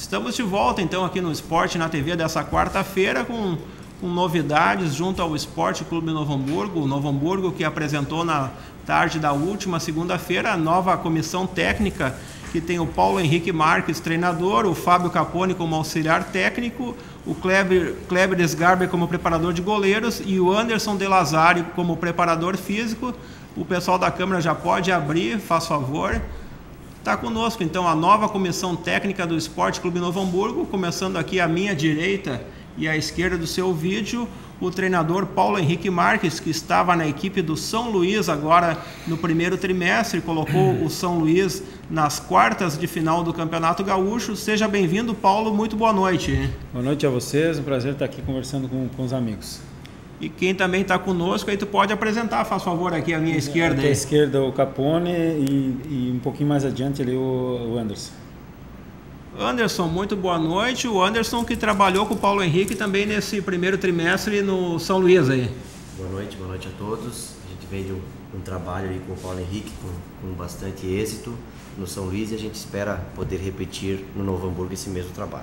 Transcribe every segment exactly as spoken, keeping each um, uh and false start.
Estamos de volta então aqui no Esporte na T V dessa quarta-feira com, com novidades junto ao Esporte Clube Novo Hamburgo. O Novo Hamburgo que apresentou na tarde da última segunda-feira a nova comissão técnica, que tem o Paulo Henrique Marques, treinador, o Fábio Capone como auxiliar técnico, o Kleber, Kleber Sgarber como preparador de goleiros e o Anderson De Lazari como preparador físico. O pessoal da Câmara já pode abrir, faz favor. Está conosco então a nova comissão técnica do Esporte Clube Novo Hamburgo, começando aqui à minha direita e à esquerda do seu vídeo, o treinador Paulo Henrique Marques, que estava na equipe do São Luís agora no primeiro trimestre, colocou o São Luís nas quartas de final do Campeonato Gaúcho. Seja bem-vindo, Paulo, muito boa noite. Boa noite a vocês, um prazer estar aqui conversando com, com os amigos. E quem também está conosco, aí tu pode apresentar, faz favor, aqui à minha esquerda. Aqui à esquerda o Capone e, e um pouquinho mais adiante ali o, o Anderson. Anderson, muito boa noite. O Anderson que trabalhou com o Paulo Henrique também nesse primeiro trimestre no São Luís aí. Boa noite, boa noite a todos. A gente veio de um, um trabalho aí com o Paulo Henrique com, com bastante êxito no São Luís e a gente espera poder repetir no Novo Hamburgo esse mesmo trabalho.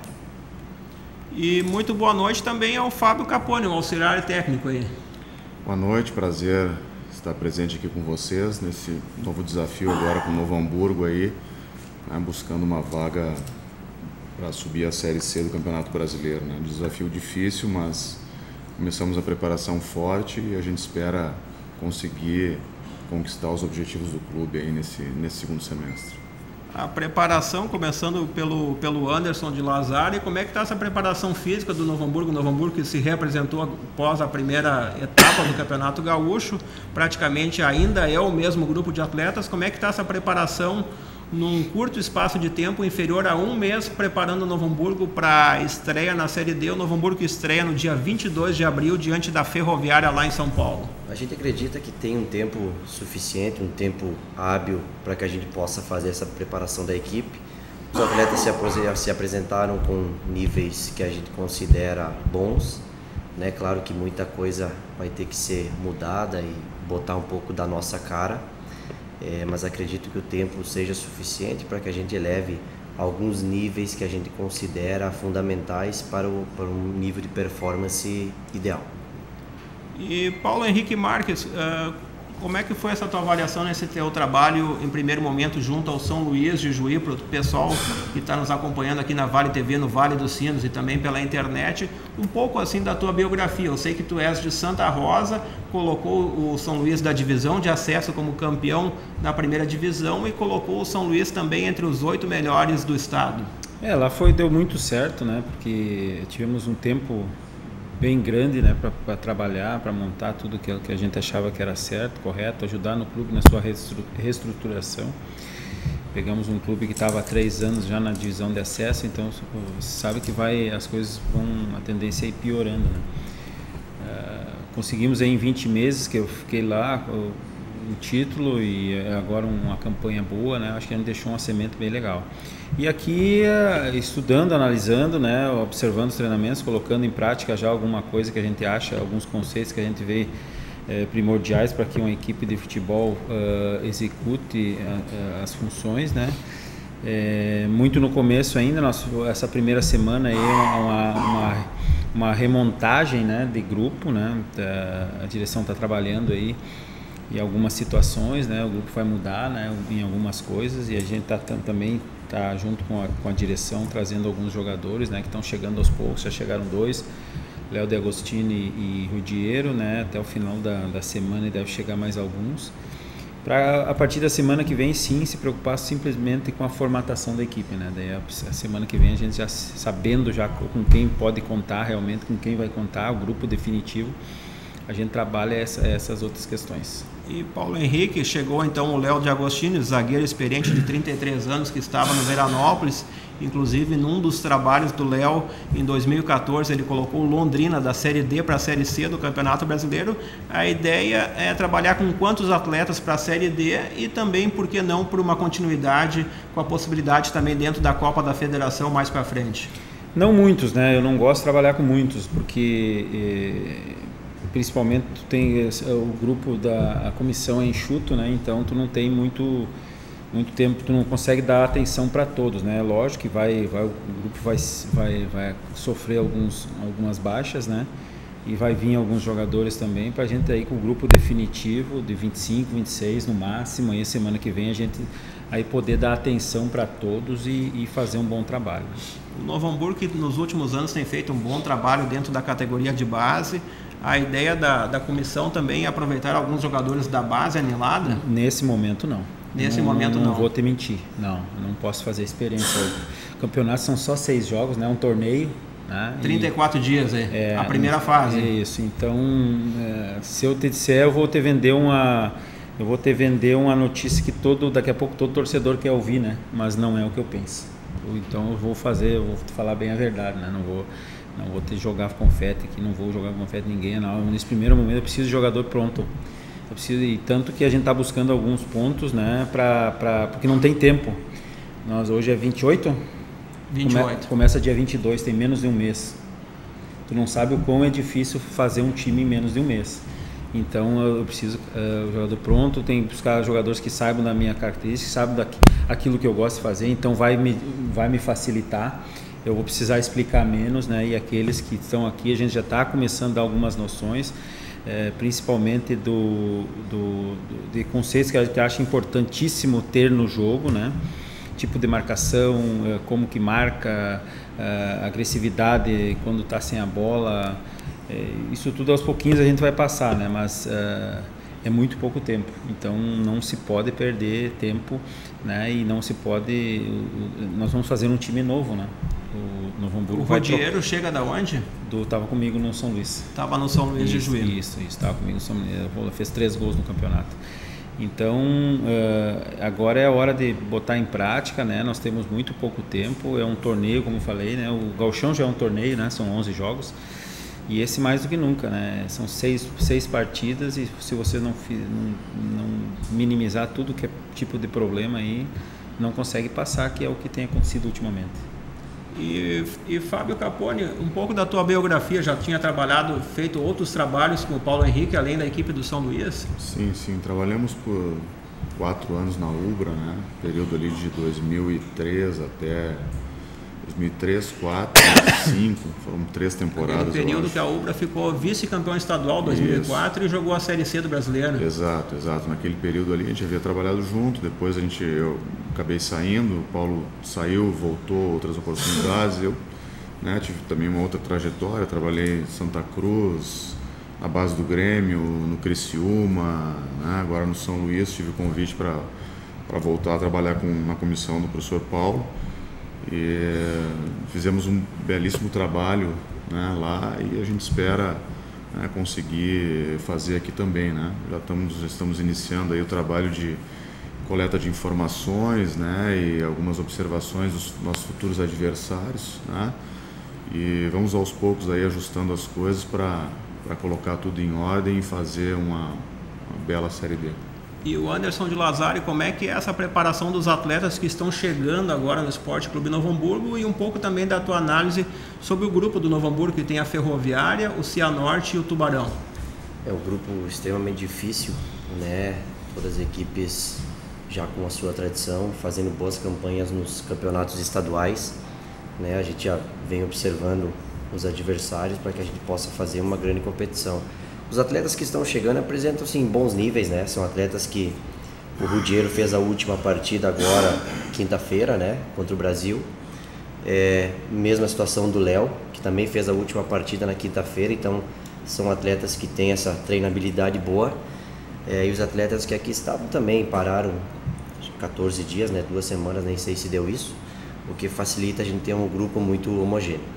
E muito boa noite também ao Fábio Capone, o auxiliar técnico aí. Boa noite, prazer estar presente aqui com vocês nesse novo desafio agora com o Novo Hamburgo aí, né, buscando uma vaga para subir a Série C do Campeonato Brasileiro, né? Um desafio difícil, mas começamos a preparação forte e a gente espera conseguir conquistar os objetivos do clube aí nesse, nesse segundo semestre. A preparação, começando pelo, pelo Anderson De Lazari, como é que está essa preparação física do Novo Hamburgo? O Novo Hamburgo que se representou após a primeira etapa do Campeonato Gaúcho, praticamente ainda é o mesmo grupo de atletas. Como é que está essa preparação num curto espaço de tempo, inferior a um mês, preparando o Novo Hamburgo para a estreia na Série D? O Novo Hamburgo estreia no dia vinte e dois de abril diante da Ferroviária lá em São Paulo. A gente acredita que tem um tempo suficiente, um tempo hábil para que a gente possa fazer essa preparação da equipe. Os atletas se, se apresentaram com níveis que a gente considera bons, né? Claro que muita coisa vai ter que ser mudada e botar um pouco da nossa cara. É, mas acredito que o tempo seja suficiente para que a gente eleve alguns níveis que a gente considera fundamentais para, o, para um nível de performance ideal. E Paulo Henrique Marques, uh, como é que foi essa tua avaliação nesse teu trabalho em primeiro momento junto ao São Luís de Juí, para o pessoal que está nos acompanhando aqui na Vale T V, no Vale dos Sinos e também pela internet, um pouco assim da tua biografia? Eu sei que tu és de Santa Rosa, colocou o São Luís da divisão de acesso como campeão na primeira divisão e colocou o São Luís também entre os oito melhores do estado. É, lá foi, deu muito certo, né? Porque tivemos um tempo bem grande, né, para trabalhar, para montar tudo que, que a gente achava que era certo, correto, ajudar no clube na sua reestruturação. Pegamos um clube que estava há três anos já na divisão de acesso, então você sabe que vai, as coisas vão, a tendência é ir piorando, né? Uh, conseguimos aí em vinte meses que eu fiquei lá o, o título e agora uma campanha boa, né? Acho que a gente deixou uma semente bem legal. E aqui estudando, analisando, né, observando os treinamentos, colocando em prática já alguma coisa que a gente acha, alguns conceitos que a gente vê é, primordiais para que uma equipe de futebol uh, execute uh, as funções, né? É, muito no começo ainda, nós, essa primeira semana aí uma, uma, uma remontagem, né, de grupo, né? A direção está trabalhando aí em algumas situações, né? O grupo vai mudar, né, em algumas coisas e a gente está também tá junto com a, com a direção trazendo alguns jogadores, né, que estão chegando aos poucos. Já chegaram dois, Léo de Agostini e Rudiero, né, até o final da, da semana e deve chegar mais alguns, para a partir da semana que vem sim se preocupar simplesmente com a formatação da equipe, né? Daí a, a semana que vem a gente já sabendo já com quem pode contar realmente, com quem vai contar, o grupo definitivo, a gente trabalha essa, essas outras questões. E Paulo Henrique, chegou então o Léo de Agostini, zagueiro experiente de trinta e três anos que estava no Veranópolis. Inclusive, num dos trabalhos do Léo, em dois mil e quatorze, ele colocou o Londrina da Série D para a Série C do Campeonato Brasileiro. A ideia é trabalhar com quantos atletas para a Série D e também, por que não, por uma continuidade, com a possibilidade também dentro da Copa da Federação mais para frente? Não muitos, né? Eu não gosto de trabalhar com muitos, porque... Eh... principalmente tu tem o grupo da a comissão é enxuto, né? Então tu não tem muito muito tempo tu não consegue dar atenção para todos, né? Lógico que vai, vai, o grupo vai, vai, vai sofrer alguns, algumas baixas, né? E vai vir alguns jogadores também para a gente aí com o grupo definitivo de vinte e cinco, vinte e seis no máximo. Aí semana que vem a gente aí poder dar atenção para todos e, e fazer um bom trabalho. O Novo Hamburgo, que nos últimos anos tem feito um bom trabalho dentro da categoria de base. A ideia da, da comissão também é aproveitar alguns jogadores da base anilada? Nesse momento não. Nesse não, momento não. Não vou te mentir, não. Não posso fazer experiência. Campeonatos são só seis jogos, né? Um torneio. Né? trinta e quatro e, dias, é, é a primeira fase. Isso, então é, se eu te disser, eu vou te vender uma eu vou te vender uma notícia que todo, daqui a pouco todo torcedor quer ouvir, né? Mas não é o que eu penso. Então eu vou fazer, eu vou te falar bem a verdade, né? Não vou, não vou te jogar confete aqui, não vou jogar confete ninguém, não. Nesse primeiro momento eu preciso de jogador pronto. Eu preciso, e tanto que a gente está buscando alguns pontos, né? Pra, pra, porque não tem tempo. Nós hoje é vinte e oito? vinte e oito. Come, começa dia vinte e dois, tem menos de um mês. Tu não sabe o quão é difícil fazer um time em menos de um mês. Então eu preciso uh, o jogador pronto, tem que buscar jogadores que saibam da minha característica, saibam daqui, aquilo que eu gosto de fazer, então vai me, vai me facilitar. Eu vou precisar explicar menos, né? E aqueles que estão aqui, a gente já está começando a dar algumas noções, eh, principalmente do, do, do, de conceitos que a gente acha importantíssimo ter no jogo, né? Tipo de marcação, como que marca, agressividade quando está sem a bola, isso tudo aos pouquinhos a gente vai passar, né? Mas uh, é muito pouco tempo, então não se pode perder tempo, né? E não se pode, nós vamos fazer um time novo, né? O Novo Hamburgo. O Rodieiro chega da onde? Do, tava comigo no São Luís. Tava no São Luís isso, de Juízo. Isso, isso, tava comigo no São Luís, fez três gols no campeonato. Então, uh, agora é a hora de botar em prática, né? Nós temos muito pouco tempo, é um torneio, como eu falei, né? O Gauchão já é um torneio, né? São onze jogos, e esse mais do que nunca, né? São seis, seis partidas, e se você não, não, não minimizar tudo que é tipo de problema aí, não consegue passar, que é o que tem acontecido ultimamente. E, e Fábio Capone, um pouco da tua biografia, já tinha trabalhado, feito outros trabalhos com o Paulo Henrique, além da equipe do São Luís? Sim, sim, trabalhamos por quatro anos na Ubra, né? Período ali de dois mil e três até dois mil e três, quatro, cinco, foram três temporadas. Aquele período que a Ubra ficou vice-campeão estadual em dois mil e quatro Isso. E jogou a Série C do Brasileiro. Exato, exato. Naquele período ali a gente havia trabalhado junto, depois a gente, eu acabei saindo, o Paulo saiu, voltou, outras oportunidades, eu né, tive também uma outra trajetória, trabalhei em Santa Cruz, na base do Grêmio, no Criciúma, né, agora no São Luís, tive convite para para voltar a trabalhar com, na comissão do professor Paulo. E fizemos um belíssimo trabalho, né, lá, e a gente espera, né, conseguir fazer aqui também, né? Já estamos, já estamos iniciando aí o trabalho de coleta de informações, né, e algumas observações dos nossos futuros adversários, né? E vamos aos poucos aí ajustando as coisas para para colocar tudo em ordem e fazer uma, uma bela Série D. E o Anderson de Lazari, como é que é essa preparação dos atletas que estão chegando agora no Esporte Clube Novo Hamburgo, e um pouco também da tua análise sobre o grupo do Novo Hamburgo, que tem a Ferroviária, o Cianorte e o Tubarão? É um grupo extremamente difícil, né? Todas as equipes já com a sua tradição, fazendo boas campanhas nos campeonatos estaduais, né? A gente já vem observando os adversários para que a gente possa fazer uma grande competição. Os atletas que estão chegando apresentam sim bons níveis, né? São atletas que o Rudiero fez a última partida agora, quinta-feira, né? Contra o Brasil. É, mesma situação do Léo, que também fez a última partida na quinta-feira. Então, são atletas que têm essa treinabilidade boa. É, e os atletas que aqui estavam também pararam quatorze dias, né? Duas semanas, nem sei se deu isso. O que facilita a gente ter um grupo muito homogêneo.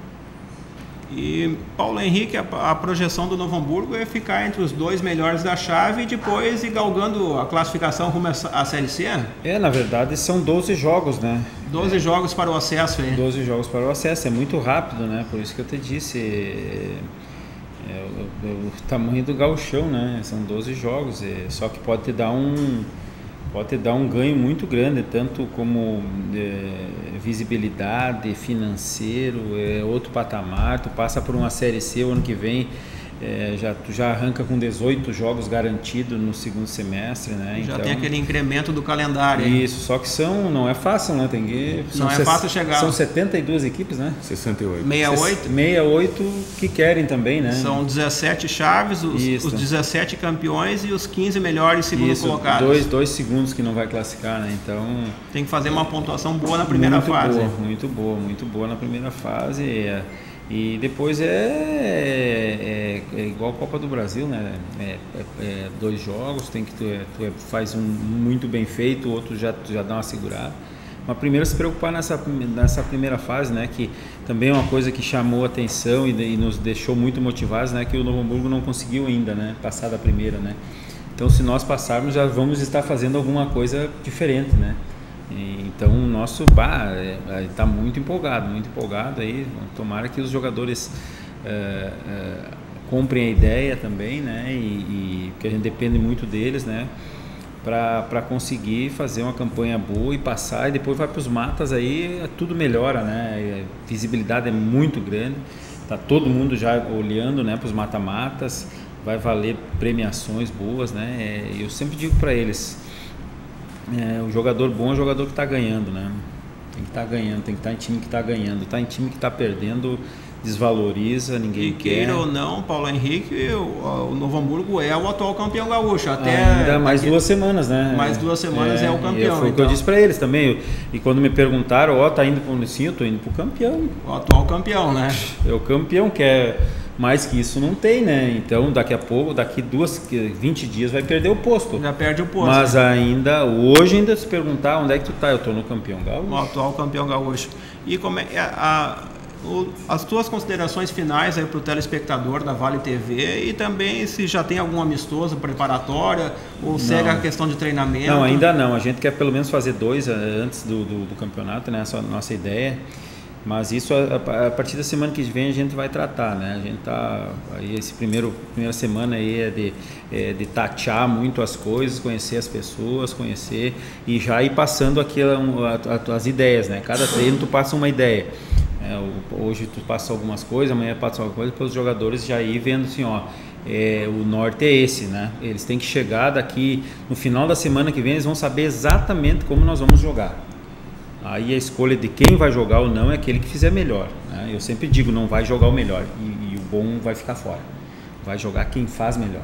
E Paulo Henrique, a, a projeção do Novo Hamburgo é ficar entre os dois melhores da chave e depois ir galgando a classificação rumo à Série C? É, na verdade são doze jogos, né? doze é. jogos para o acesso aí. doze jogos para o acesso, é muito rápido, né? Por isso que eu te disse, é, é, o, o tamanho do gauchão, né? São doze jogos, é, só que pode te dar um... pode te dar um ganho muito grande, tanto como é, visibilidade, financeiro, é outro patamar. Tu passa por uma Série C o ano que vem, É, já, tu já arranca com dezoito jogos garantidos no segundo semestre, né? Já então, tem aquele incremento do calendário. Hein? Isso, só que são, não é fácil, né? Tem que, não é fácil chegar. São setenta e duas equipes, né? sessenta e oito. sessenta e oito? sessenta e oito que querem também, né? São dezessete chaves, os, os dezessete campeões e os quinze melhores segundo Isso, colocados. Dois, dois segundos que não vai classificar, né? Então... Tem que fazer uma pontuação boa na primeira muito fase. Boa, muito boa, muito boa na primeira fase. E, e depois é, é, é igual a Copa do Brasil, né? É, é, é dois jogos, tem que tu, é, tu é, faz um muito bem feito, o outro já, já dá uma segurada. Mas primeiro se preocupar nessa, nessa primeira fase, né? Que também é uma coisa que chamou a atenção e, e nos deixou muito motivados, né? Que o Novo Hamburgo não conseguiu ainda, né? Passar da primeira, né? Então, se nós passarmos, já vamos estar fazendo alguma coisa diferente, né? Então o nosso bar está muito empolgado, muito empolgado aí. Tomara que os jogadores é, é, comprem a ideia também, né? E, e que a gente depende muito deles, né? Para conseguir fazer uma campanha boa e passar, e depois vai para os matas, aí tudo melhora, né? A visibilidade é muito grande, tá todo mundo já olhando, né? Para os mata-matas, vai valer premiações boas, né? Eu sempre digo para eles, É, o jogador bom é o jogador que está ganhando, né? Tem que estar tá ganhando, tem que estar tá em time que está ganhando. Está em time que está perdendo, desvaloriza, ninguém e quer. Queira ou não, Paulo Henrique, o, o Novo Hamburgo é o atual campeão gaúcho. Até ainda mais daqui, duas semanas, né? Mais duas semanas é, é o campeão. Foi o então. que eu disse para eles também. E quando me perguntaram, ó, oh, tá indo para o sim, eu tô indo para o campeão. O atual campeão, né? É o campeão, que é mais que isso não tem, né? Então daqui a pouco, daqui duas, vinte dias vai perder o posto. Já perde o posto. Mas né? ainda, hoje ainda se perguntar onde é que tu tá, eu tô no campeão gaúcho. O atual campeão gaúcho. E como é a, a, o, as tuas considerações finais aí para o telespectador da Vale T V, e também se já tem algum amistoso preparatória ou não. Segue a questão de treinamento? Não, ainda não. A gente quer pelo menos fazer dois antes do, do, do campeonato, né? Essa é a nossa ideia. Mas isso a, a partir da semana que vem a gente vai tratar, né? A gente tá aí, esse primeiro primeira semana aí é de, é de tatear muito as coisas, conhecer as pessoas, conhecer e já ir passando aqui a, a, as ideias, né? Cada treino tu passa uma ideia. É, hoje tu passa algumas coisas, amanhã passa alguma coisa, para os jogadores já ir vendo assim, ó, é, o norte é esse, né? Eles têm que chegar daqui no final da semana que vem, eles vão saber exatamente como nós vamos jogar. Aí a escolha de quem vai jogar ou não é aquele que fizer melhor, né? Eu sempre digo, não vai jogar o melhor e, e o bom vai ficar fora. Vai jogar quem faz melhor.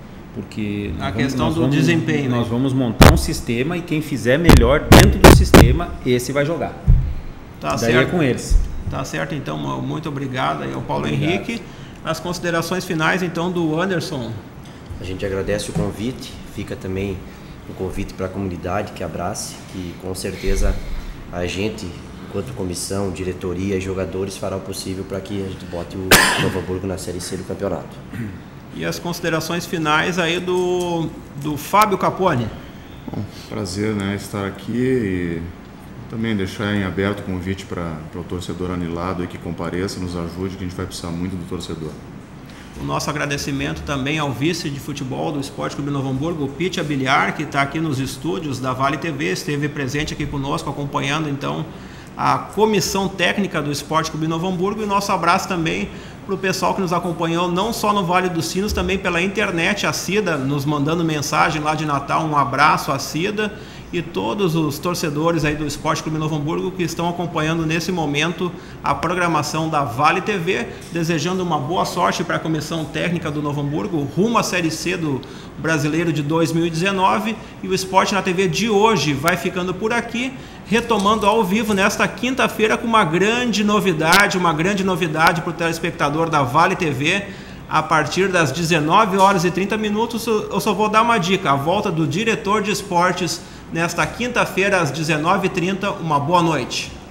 Porque a vamos, questão do vamos, desempenho. Nós né? vamos montar um sistema e quem fizer melhor dentro do sistema, esse vai jogar. Tá Daí certo. é com eles. Tá certo, então, muito obrigado aí ao Paulo Obrigado. Henrique. As considerações finais, então, do Anderson. A gente agradece o convite, fica também um convite para a comunidade que abrace, que com certeza a gente, enquanto comissão, diretoria e jogadores, fará o possível para que a gente bote o Novo Hamburgo na Série C do campeonato. E as considerações finais aí do, do Fábio Capone. Bom, prazer, né, estar aqui e também deixar em aberto o convite para o torcedor anilado e que compareça, nos ajude, que a gente vai precisar muito do torcedor. O nosso agradecimento também ao vice de futebol do Esporte Clube Novo Hamburgo, o Pete Abiliar, que está aqui nos estúdios da Vale T V, esteve presente aqui conosco, acompanhando então a comissão técnica do Esporte Clube Novo Hamburgo. E nosso abraço também para o pessoal que nos acompanhou, não só no Vale dos Sinos, também pela internet, a Cida nos mandando mensagem lá de Natal, um abraço à Cida, e todos os torcedores aí do Esporte Clube Novo Hamburgo que estão acompanhando nesse momento a programação da Vale T V, desejando uma boa sorte para a comissão técnica do Novo Hamburgo, rumo à Série C do Brasileiro de dois mil e dezenove, e o Esporte na T V de hoje vai ficando por aqui, retomando ao vivo nesta quinta-feira com uma grande novidade, uma grande novidade para o telespectador da Vale T V. A partir das dezenove horas e trinta minutos, eu só vou dar uma dica, a volta do diretor de esportes nesta quinta-feira às dezenove e trinta. Uma boa noite.